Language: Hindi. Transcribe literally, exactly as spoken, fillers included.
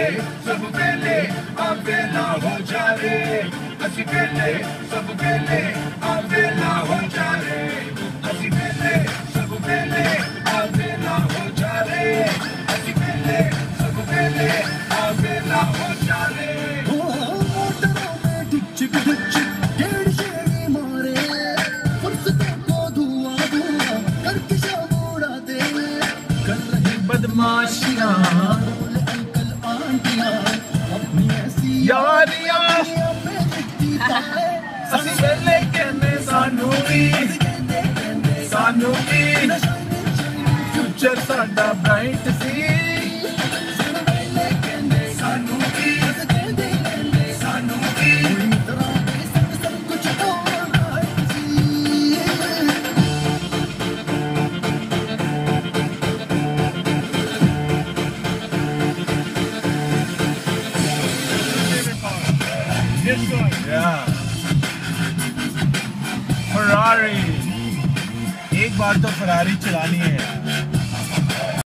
वेले सब वेले आ वेला हो जा रे असी वेले सब वेले आ वेला हो जा रे असी वेले सब वेले आ वेला हो जा रे असी वेले सब वेले आ वेला हो जा रे मोटरों में ढिक ढिक गेड़ शेड़ी मारे फुर्सतों को धुआं धुआं करके शाम उड़ाते कर रहे बदमाशियां अंकल आंटियां अपनी ऐसी यारियां पे दिखती ताले असी वेले कहने सानू भी सानू भी फ्यूचर साडा ब्राइट सी सानू भी सानू भी सब कुछ ऑलराइट जी Yeah. Ferrari. एक बार तो फरारी चलानी है यार।